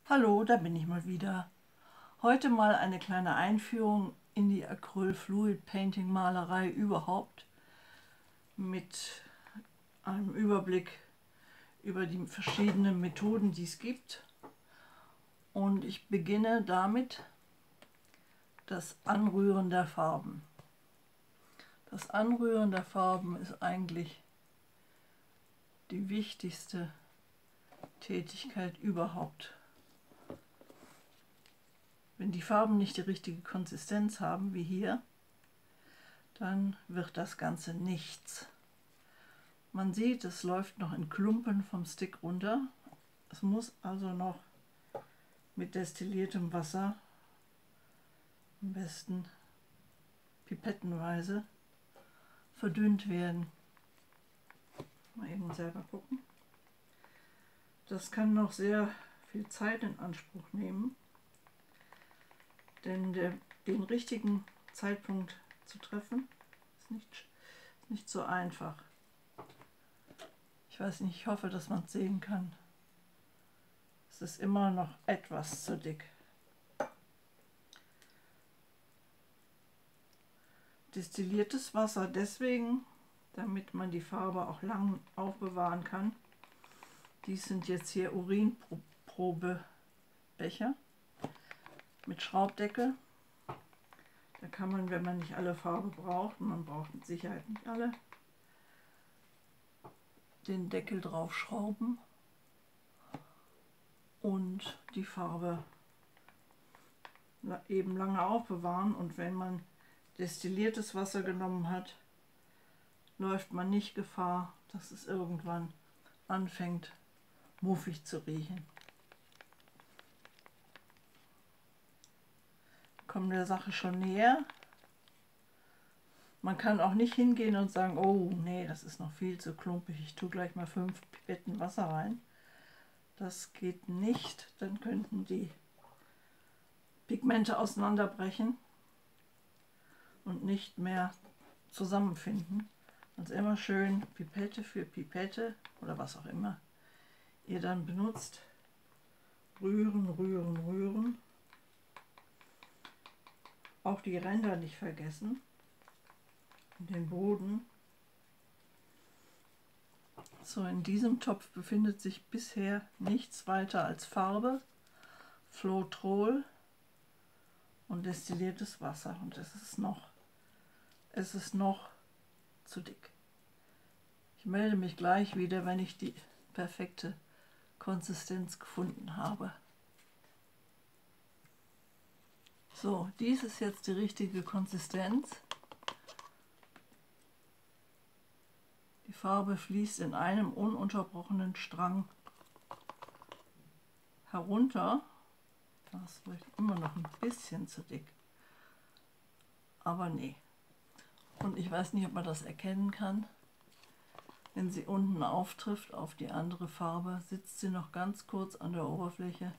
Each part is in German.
Hallo, da bin ich mal wieder. Heute mal eine kleine Einführung in die Acryl Fluid Painting Malerei überhaupt mit einem Überblick über die verschiedenen Methoden, die es gibt. Und ich beginne damit das Anrühren der Farben. Das Anrühren der Farben ist eigentlich die wichtigste Tätigkeit überhaupt. Wenn die Farben nicht die richtige Konsistenz haben, wie hier, dann wird das Ganze nichts. Man sieht, es läuft noch in Klumpen vom Stick runter. Es muss also noch mit destilliertem Wasser, am besten pipettenweise, verdünnt werden. Mal eben selber gucken. Das kann noch sehr viel Zeit in Anspruch nehmen, denn den richtigen Zeitpunkt zu treffen ist nicht so einfach. Ich weiß nicht, ich hoffe, dass man es sehen kann. Es ist immer noch etwas zu dick. Destilliertes Wasser deswegen, damit man die Farbe auch lang aufbewahren kann. Dies sind jetzt hier Urinprobebecher mit Schraubdeckel. Da kann man, wenn man nicht alle Farbe braucht, und man braucht mit Sicherheit nicht alle, den Deckel drauf schrauben und die Farbe eben lange aufbewahren. Und wenn man destilliertes Wasser genommen hat, läuft man nicht Gefahr, dass es irgendwann anfängt, muffig zu riechen. Kommen der Sache schon näher. Man kann auch nicht hingehen und sagen, oh nee, das ist noch viel zu klumpig, ich tue gleich mal 5 Pipetten Wasser rein. Das geht nicht, dann könnten die Pigmente auseinanderbrechen und nicht mehr zusammenfinden. Also immer schön Pipette für Pipette oder was auch immer ihr dann benutzt. Rühren, rühren, rühren. Auch die Ränder nicht vergessen. Den Boden. So, in diesem Topf befindet sich bisher nichts weiter als Farbe, Floetrol und destilliertes Wasser. Und es ist noch zu dick. Ich melde mich gleich wieder, wenn ich die perfekte Konsistenz gefunden habe. So, dies ist jetzt die richtige Konsistenz. Die Farbe fließt in einem ununterbrochenen Strang herunter. Das ist vielleicht immer noch ein bisschen zu dick. Aber nee. Und ich weiß nicht, ob man das erkennen kann. Wenn sie unten auftrifft auf die andere Farbe, sitzt sie noch ganz kurz an der Oberfläche,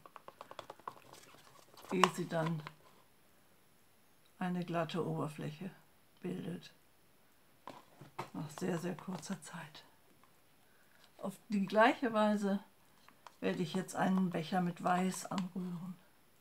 ehe sie dann eine glatte Oberfläche bildet. Nach sehr, sehr kurzer Zeit. Auf die gleiche Weise werde ich jetzt einen Becher mit Weiß anrühren.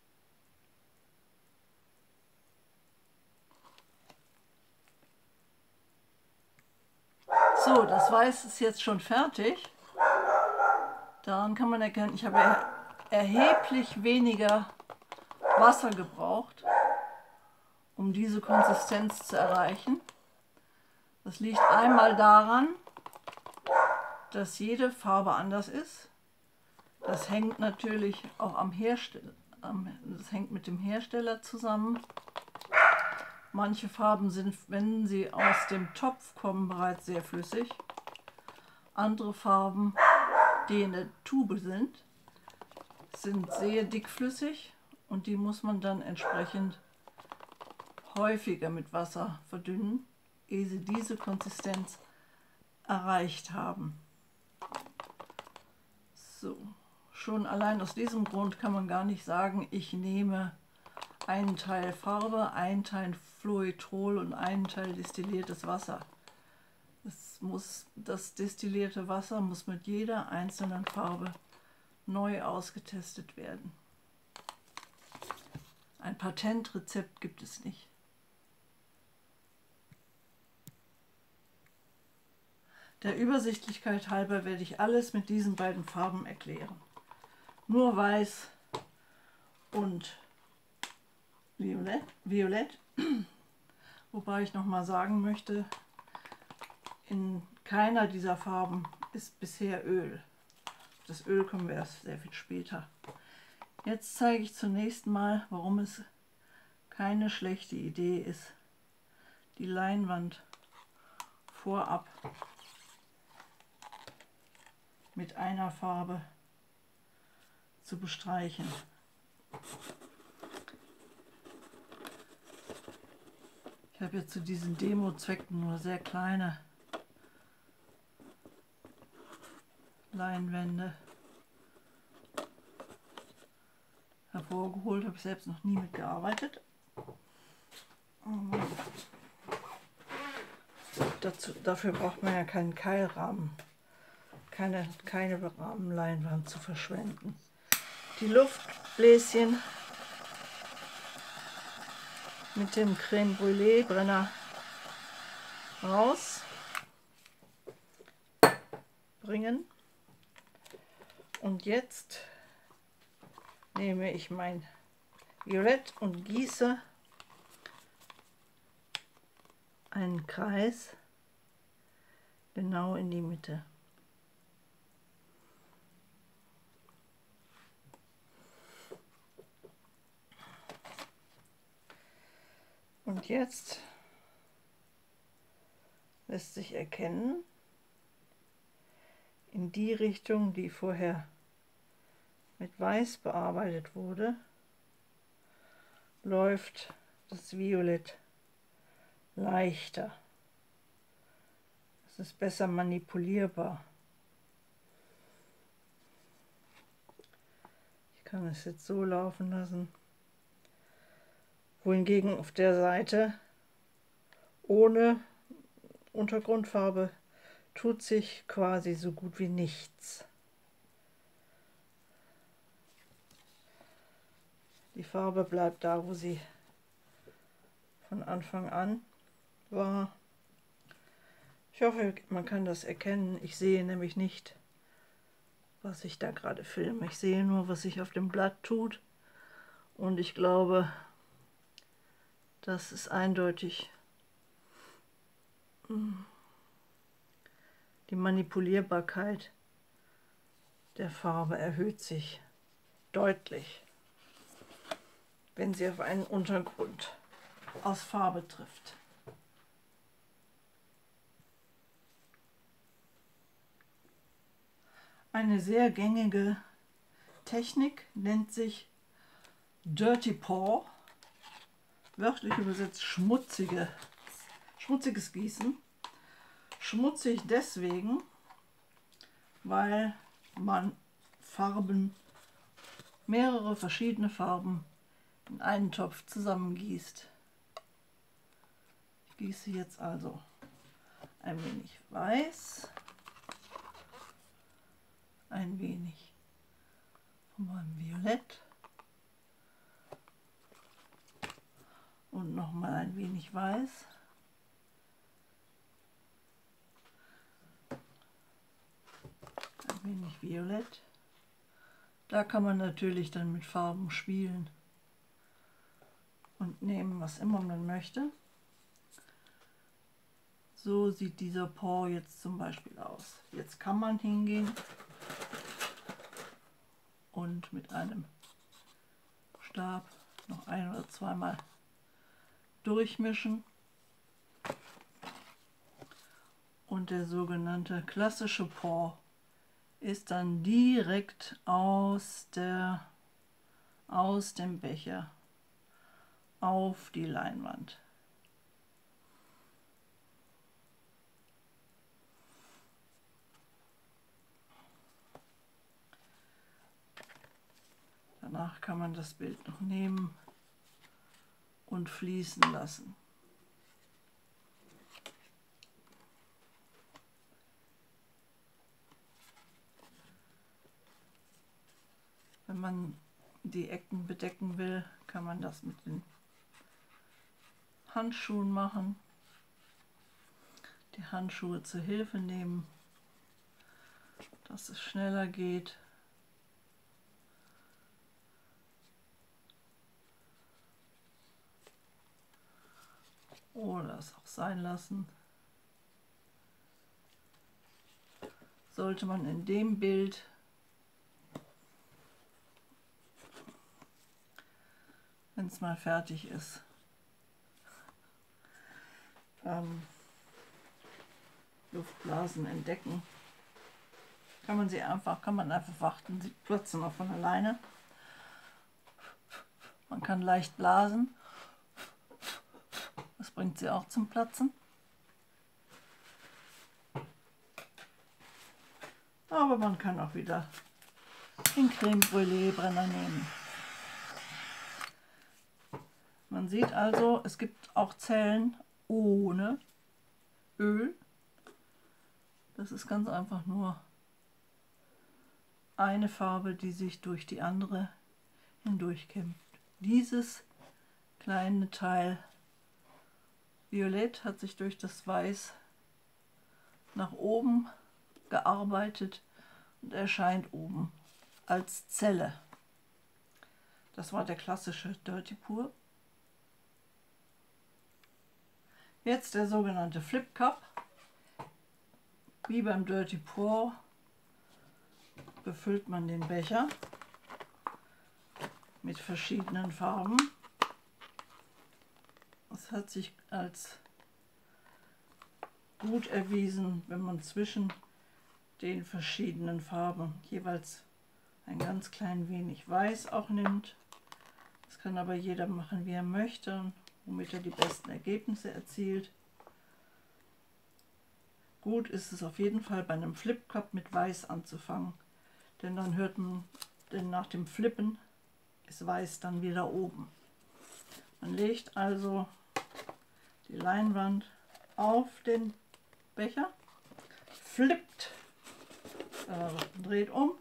So, das Weiß ist jetzt schon fertig. Daran kann man erkennen, ich habe erheblich weniger Wasser gebraucht, um diese Konsistenz zu erreichen. Das liegt einmal daran, dass jede Farbe anders ist. Das hängt natürlich auch am Hersteller, das hängt mit dem Hersteller zusammen. Manche Farben sind, wenn sie aus dem Topf kommen, bereits sehr flüssig. Andere Farben, die in der Tube sind sehr dickflüssig und die muss man dann entsprechend häufiger mit Wasser verdünnen, ehe sie diese Konsistenz erreicht haben. So, schon allein aus diesem Grund kann man gar nicht sagen, ich nehme einen Teil Farbe, einen Teil Floetrol und einen Teil destilliertes Wasser. Das destillierte Wasser muss mit jeder einzelnen Farbe neu ausgetestet werden. Ein Patentrezept gibt es nicht. Der Übersichtlichkeit halber werde ich alles mit diesen beiden Farben erklären. Nur Weiß und Violett. Wobei ich nochmal sagen möchte, in keiner dieser Farben ist bisher Öl. Das Öl kommen wir erst sehr viel später. Jetzt zeige ich zunächst mal, warum es keine schlechte Idee ist, die Leinwand vorab mit einer Farbe zu bestreichen. Ich habe jetzt zu diesen Demo-Zwecken nur sehr kleine Leinwände hervorgeholt, habe ich selbst noch nie mitgearbeitet. Dafür braucht man ja keinen Keilrahmen, keine Rahmenleinwand zu verschwenden. Die Luftbläschen mit dem Crème Brûlée Brenner rausbringen. Und jetzt nehme ich mein Violett und gieße einen Kreis genau in die Mitte. Und jetzt lässt sich erkennen, in die Richtung, die vorher mit Weiß bearbeitet wurde, läuft das Violett leichter. Es ist besser manipulierbar. Ich kann es jetzt so laufen lassen. Wohingegen auf der Seite ohne Untergrundfarbe tut sich quasi so gut wie nichts. Die Farbe bleibt da, wo sie von Anfang an war. Ich hoffe, man kann das erkennen. Ich sehe nämlich nicht, was ich da gerade filme. Ich sehe nur, was sich auf dem Blatt tut. Und ich glaube, das ist eindeutig. Die Manipulierbarkeit der Farbe erhöht sich deutlich, wenn sie auf einen Untergrund aus Farbe trifft. Eine sehr gängige Technik nennt sich Dirty Pour, wörtlich übersetzt schmutziges Gießen. Schmutzig deswegen, weil man mehrere verschiedene Farben in einen Topf zusammengießt. Ich gieße jetzt also ein wenig Weiß, ein wenig von meinem Violett und nochmal ein wenig Weiß. Ein wenig Violett. Da kann man natürlich dann mit Farben spielen und nehmen, was immer man möchte. So sieht dieser Pour jetzt zum Beispiel aus. Jetzt kann man hingehen und mit einem Stab noch ein- oder zweimal durchmischen. Und der sogenannte klassische Pour ist dann direkt aus dem Becher auf die Leinwand. Danach kann man das Bild noch nehmen und fließen lassen. Wenn man die Ecken bedecken will, kann man das mit den Handschuhen machen. Die Handschuhe zur Hilfe nehmen, dass es schneller geht. Oder es auch sein lassen. Sollte man in dem Bild wenn es mal fertig ist, Luftblasen entdecken, kann man einfach warten, sie platzen auch von alleine. Man kann leicht blasen, das bringt sie auch zum Platzen. Aber man kann auch wieder den Creme Brûlée Brenner nehmen. Man sieht also, es gibt auch Zellen ohne Öl. Das ist ganz einfach nur eine Farbe, die sich durch die andere hindurchkämpft. Dieses kleine Teil Violett hat sich durch das Weiß nach oben gearbeitet und erscheint oben als Zelle. Das war der klassische Dirty Pour. Jetzt der sogenannte Flip Cup. Wie beim Dirty Pour befüllt man den Becher mit verschiedenen Farben. Es hat sich als gut erwiesen, wenn man zwischen den verschiedenen Farben jeweils ein ganz klein wenig Weiß auch nimmt. Das kann aber jeder machen, wie er möchte, womit er die besten Ergebnisse erzielt. Gut ist es auf jeden Fall bei einem Flip Cup mit Weiß anzufangen, denn dann hört man, denn nach dem Flippen ist Weiß dann wieder oben. Man legt also die Leinwand auf den Becher, flippt, dreht um,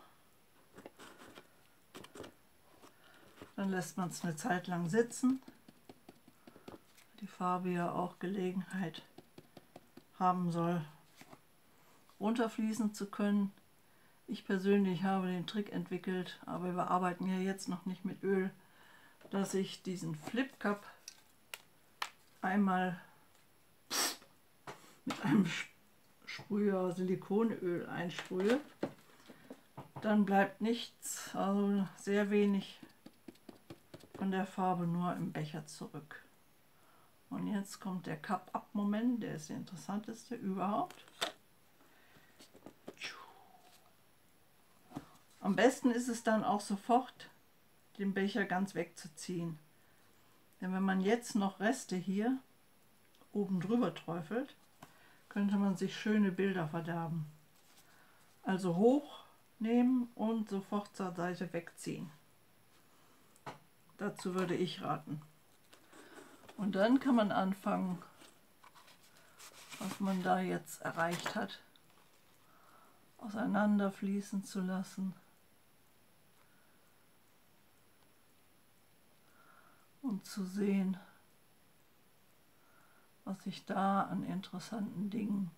dann lässt man es eine Zeit lang sitzen. Die Farbe ja auch Gelegenheit haben soll, runterfließen zu können. Ich persönlich habe den Trick entwickelt, aber wir arbeiten ja jetzt noch nicht mit Öl, dass ich diesen Flip Cup einmal mit einem Sprüher Silikonöl einsprühe. Dann bleibt nichts, also sehr wenig von der Farbe nur im Becher zurück. Und jetzt kommt der Cup-Up-Moment, der ist der interessanteste überhaupt. Am besten ist es dann auch sofort, den Becher ganz wegzuziehen. Denn wenn man jetzt noch Reste hier oben drüber träufelt, könnte man sich schöne Bilder verderben. Also hochnehmen und sofort zur Seite wegziehen. Dazu würde ich raten. Und dann kann man anfangen, was man da jetzt erreicht hat, auseinanderfließen zu lassen. Und zu sehen, was sich da an interessanten Dingen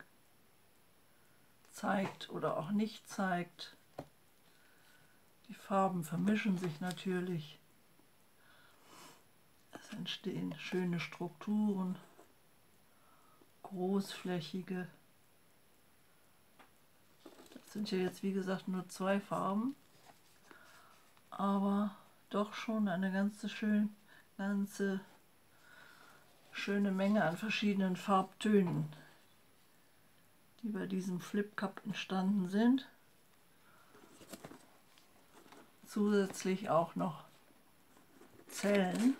zeigt oder auch nicht zeigt. Die Farben vermischen sich natürlich. Es entstehen schöne Strukturen, großflächige. Das sind ja jetzt wie gesagt nur 2 Farben, aber doch schon eine ganze schöne Menge an verschiedenen Farbtönen, die bei diesem Flip Cup entstanden sind. Zusätzlich auch noch Zellen.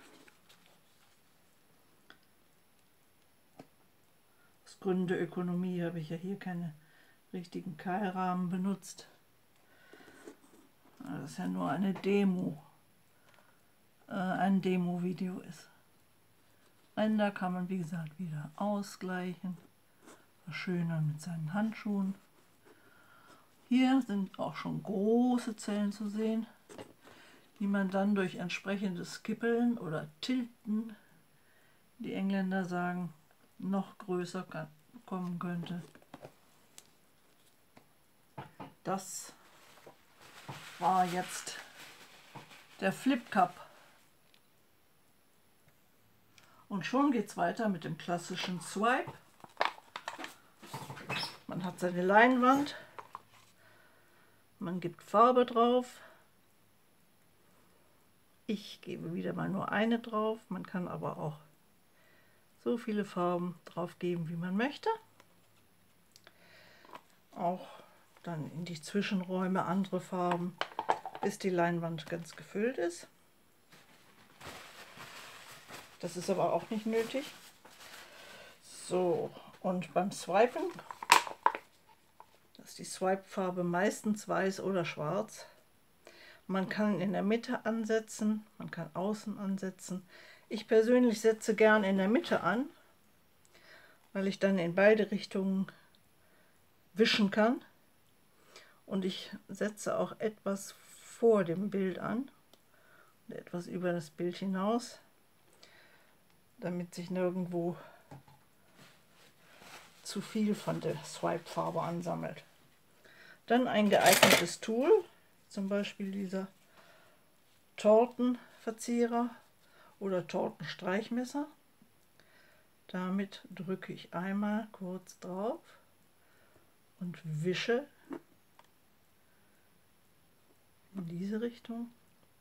Aus Gründen der Ökonomie habe ich ja hier keine richtigen Keilrahmen benutzt. Das ist ja nur eine Demo, ein Demo-Video ist. Ränder kann man wie gesagt wieder ausgleichen, verschönern mit seinen Handschuhen. Hier sind auch schon große Zellen zu sehen. die man dann durch entsprechendes Kippeln oder Tilten, die Engländer sagen, noch größer bekommen könnte. Das war jetzt der Flip Cup. Und schon geht es weiter mit dem klassischen Swipe. Man hat seine Leinwand, man gibt Farbe drauf. Ich gebe wieder mal nur eine drauf. Man kann aber auch so viele Farben drauf geben, wie man möchte. Auch dann in die Zwischenräume andere Farben, bis die Leinwand ganz gefüllt ist. Das ist aber auch nicht nötig. So, und beim Swipen, das ist die Swipe-Farbe meistens weiß oder schwarz. Man kann in der Mitte ansetzen, man kann außen ansetzen. Ich persönlich setze gern in der Mitte an, weil ich dann in beide Richtungen wischen kann. Und ich setze auch etwas vor dem Bild an, etwas über das Bild hinaus, damit sich nirgendwo zu viel von der Swipe-Farbe ansammelt. Dann ein geeignetes Tool, zum Beispiel dieser Tortenverzierer oder Tortenstreichmesser. Damit drücke ich einmal kurz drauf und wische in diese Richtung.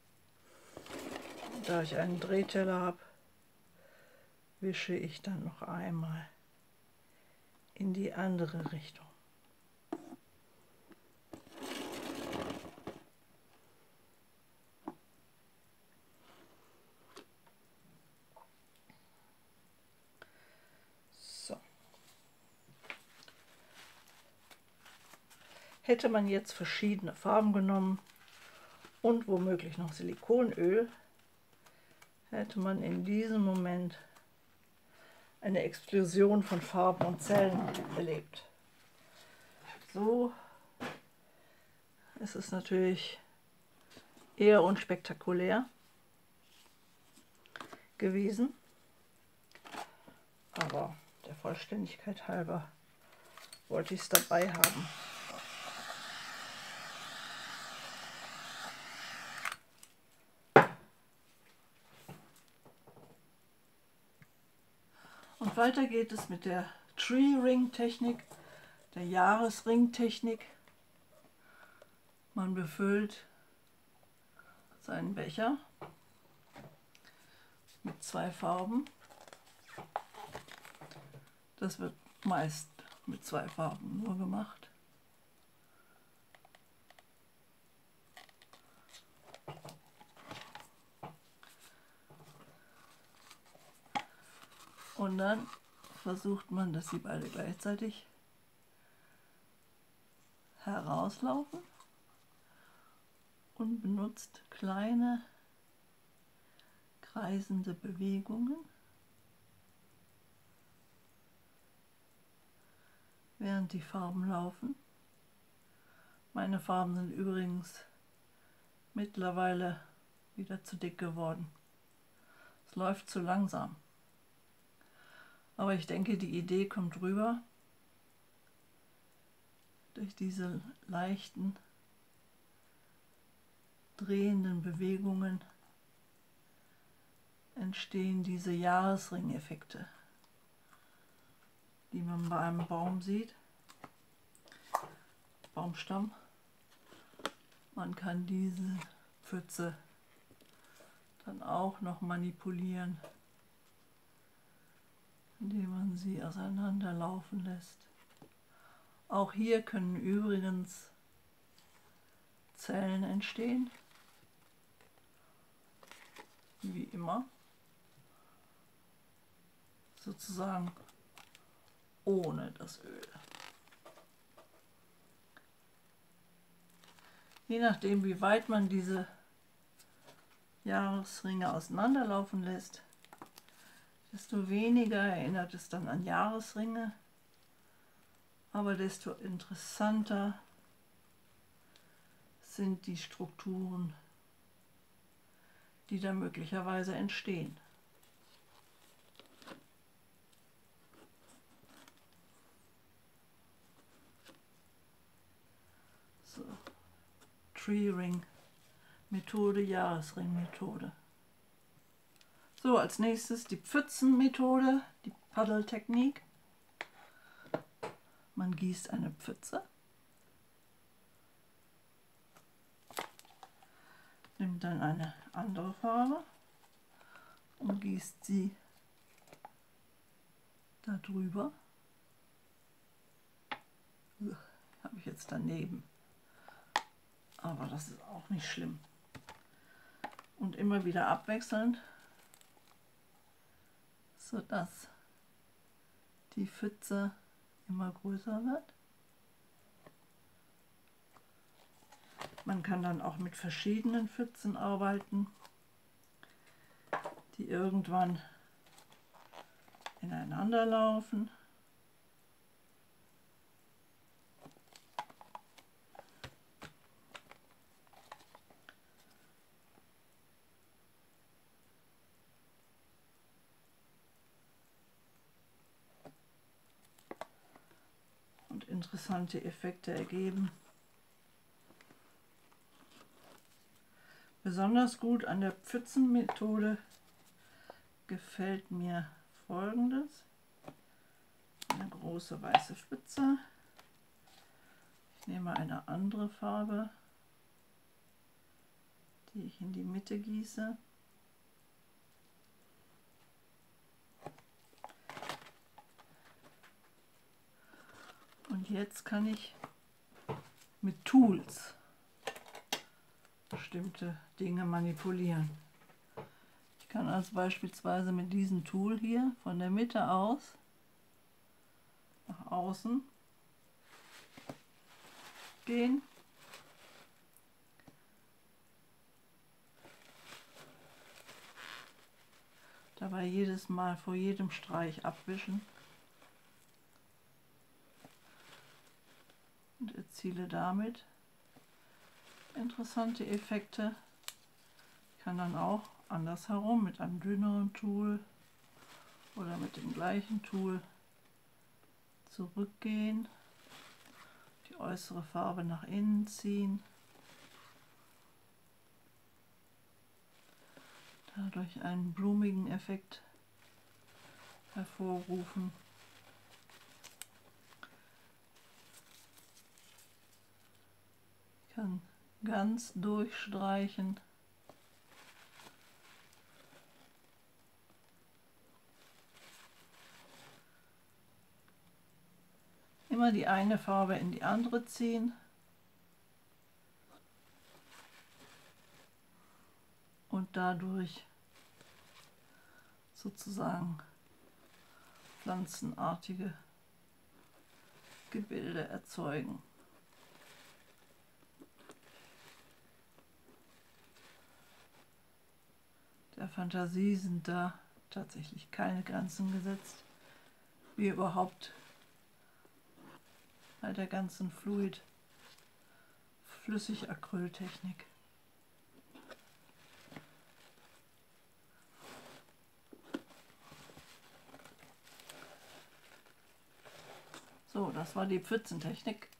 Da ich einen Drehteller habe, wische ich dann noch einmal in die andere Richtung. So. Hätte man jetzt verschiedene Farben genommen und womöglich noch Silikonöl, hätte man in diesem Moment eine Explosion von Farben und Zellen erlebt. So ist es natürlich eher unspektakulär gewesen, aber der Vollständigkeit halber wollte ich es dabei haben. Und weiter geht es mit der Tree Ring Technik, der Jahresring-Technik. Man befüllt seinen Becher mit 2 Farben. Das wird meist mit 2 Farben nur gemacht. Und dann versucht man, dass sie beide gleichzeitig herauslaufen und benutzt kleine kreisende Bewegungen, während die Farben laufen. Meine Farben sind übrigens mittlerweile wieder zu dick geworden. Es läuft zu langsam. Aber ich denke, die Idee kommt rüber. Durch diese leichten, drehenden Bewegungen entstehen diese Jahresringeffekte, die man bei einem Baum sieht, Baumstamm. Man kann diese Pfütze dann auch noch manipulieren, indem man sie auseinanderlaufen lässt. Auch hier können übrigens Zellen entstehen, wie immer, sozusagen ohne das Öl. Je nachdem, wie weit man diese Jahresringe auseinanderlaufen lässt, desto weniger erinnert es dann an Jahresringe, aber desto interessanter sind die Strukturen die da möglicherweise entstehen. So. Tree Ring Methode, Jahresring-Methode. So, als nächstes die Pfützen-Methode, die Paddeltechnik. Man gießt eine Pfütze, nimmt dann eine andere Farbe und gießt sie da drüber. Habe ich jetzt daneben, aber das ist auch nicht schlimm. Und immer wieder abwechselnd, sodass die Pfütze immer größer wird. Man kann dann auch mit verschiedenen Pfützen arbeiten, die irgendwann ineinander laufen. Und interessante Effekte ergeben. Besonders gut an der Pfützenmethode gefällt mir Folgendes. Eine große weiße Pfütze. Ich nehme eine andere Farbe, die ich in die Mitte gieße. Und jetzt kann ich mit Tools bestimmte Dinge manipulieren. Ich kann also beispielsweise mit diesem Tool hier von der Mitte aus nach außen gehen. Dabei jedes Mal vor jedem Streich abwischen und erziele damit interessante Effekte. Ich kann dann auch andersherum mit einem dünneren Tool oder mit dem gleichen Tool zurückgehen, die äußere Farbe nach innen ziehen, dadurch einen blumigen Effekt hervorrufen. Ich kann ganz durchstreichen. Immer die eine Farbe in die andere ziehen und dadurch sozusagen pflanzenartige Gebilde erzeugen. Der Fantasie sind da tatsächlich keine Grenzen gesetzt, wie überhaupt bei der ganzen Flüssig-Acryltechnik. So, das war die Pfützentechnik.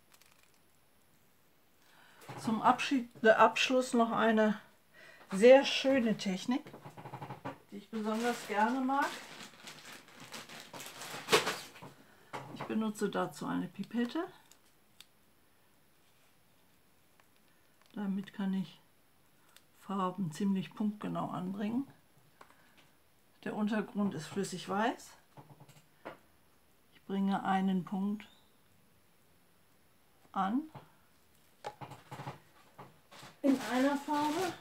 Zum Abschluss noch eine sehr schöne Technik, die ich besonders gerne mag. Ich benutze dazu eine Pipette. Damit kann ich Farben ziemlich punktgenau anbringen. Der Untergrund ist flüssig weiß. Ich bringe einen Punkt an in einer Farbe.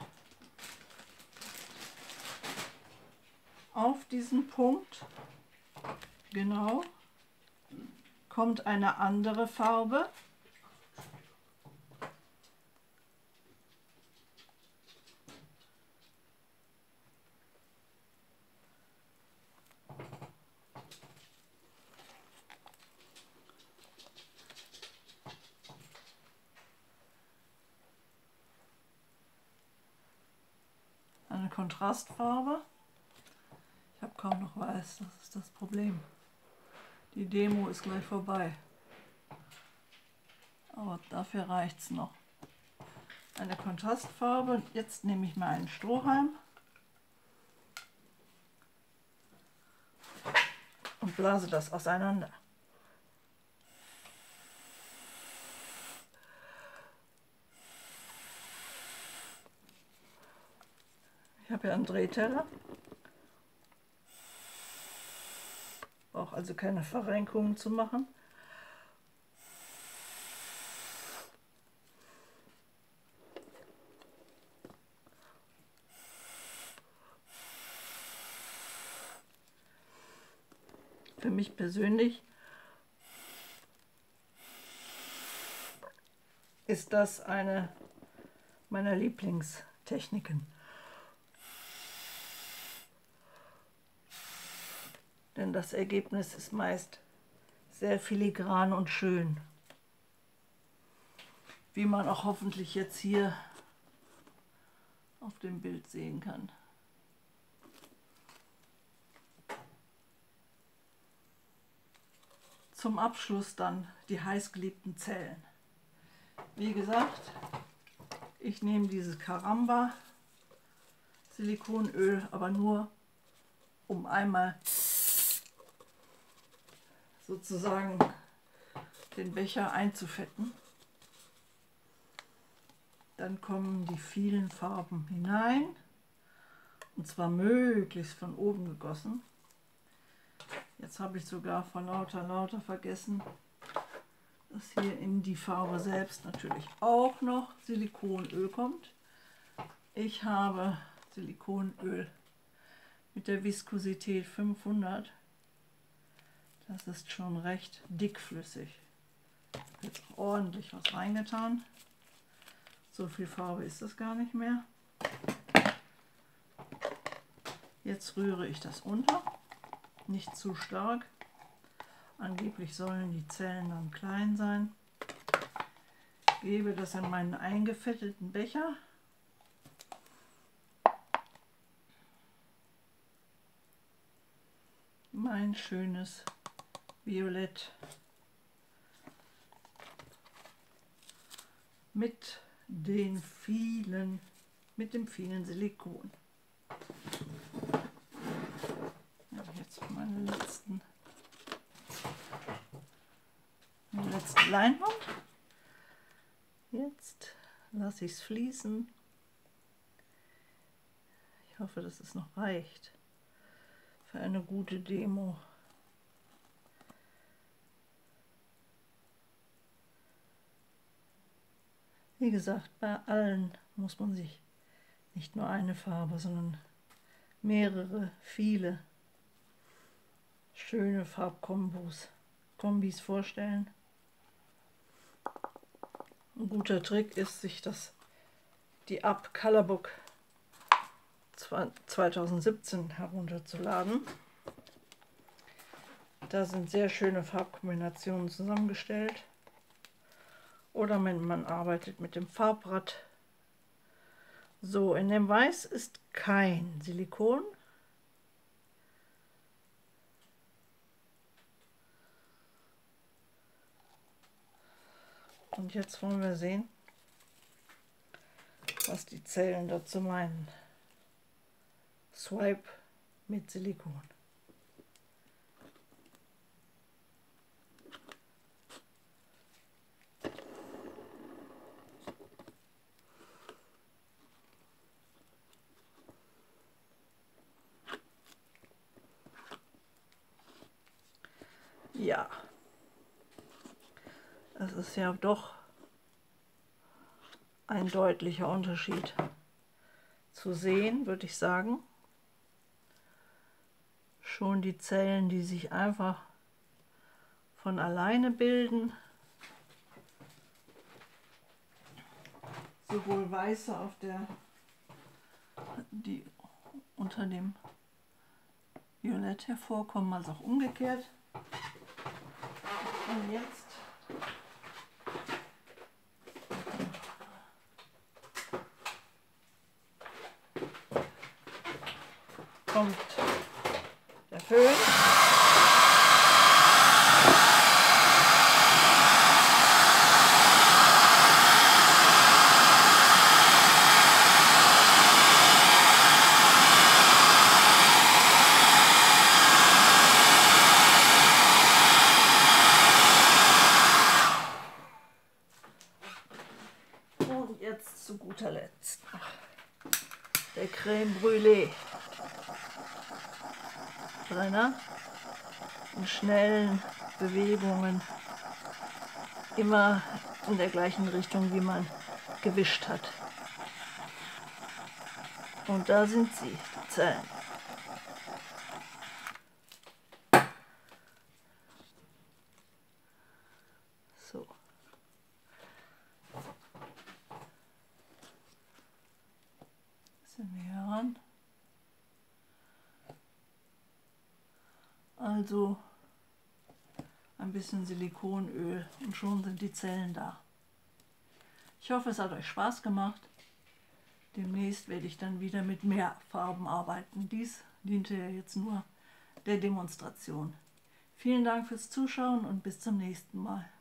Auf diesen Punkt genau kommt eine andere Farbe. Kontrastfarbe. Ich habe kaum noch weiß, das ist das Problem. Die Demo ist gleich vorbei. Aber dafür reicht es noch. Eine Kontrastfarbe. Jetzt nehme ich mal einen Strohhalm und blase das auseinander. Ich habe ja einen Drehteller. Brauche also keine Verrenkungen zu machen. Für mich persönlich ist das eine meiner Lieblingstechniken. Denn das Ergebnis ist meist sehr filigran und schön. Wie man auch hoffentlich jetzt hier auf dem Bild sehen kann. Zum Abschluss dann die heißgeliebten Zellen. Wie gesagt, ich nehme dieses Caramba Silikonöl, aber nur um einmal sozusagen den Becher einzufetten. Dann kommen die vielen Farben hinein, und zwar möglichst von oben gegossen. Jetzt habe ich sogar vor lauter vergessen, dass hier in die Farbe selbst natürlich auch noch Silikonöl kommt. Ich habe Silikonöl mit der Viskosität 500. Das ist schon recht dickflüssig. Jetzt ordentlich was reingetan. So viel Farbe ist das gar nicht mehr. Jetzt rühre ich das unter. Nicht zu stark. Angeblich sollen die Zellen dann klein sein. Gebe das in meinen eingefetteten Becher. Mein schönes Violett mit dem vielen Silikon. Ja, jetzt meine letzten Leinwand. Jetzt lasse ich es fließen. Ich hoffe, dass es noch reicht für eine gute Demo. Wie gesagt, bei allen muss man sich nicht nur eine Farbe, sondern mehrere, viele schöne Farbkombis vorstellen. Ein guter Trick ist, sich die App Colorbook 2017 herunterzuladen. Da sind sehr schöne Farbkombinationen zusammengestellt. Oder wenn man arbeitet mit dem Farbrad. So, in dem Weiß ist kein Silikon. Und jetzt wollen wir sehen, was die Zellen dazu meinen. Swipe mit Silikon. Ja, es ist ja doch ein deutlicher Unterschied zu sehen, würde ich sagen. Schon die Zellen, die sich einfach von alleine bilden, sowohl weiße die unter dem Violett hervorkommen, als auch umgekehrt. Und jetzt kommt der Föhn. Und jetzt zu guter Letzt der Crème Brûlée. Brenner in schnellen Bewegungen, immer in der gleichen Richtung, wie man gewischt hat. Und da sind sie, die Zellen. So. Bisschen näher ran. Also ein bisschen Silikonöl und schon sind die Zellen da. Ich hoffe, es hat euch Spaß gemacht. Demnächst werde ich dann wieder mit mehr Farben arbeiten. Dies diente ja jetzt nur der Demonstration. Vielen Dank fürs Zuschauen und bis zum nächsten Mal.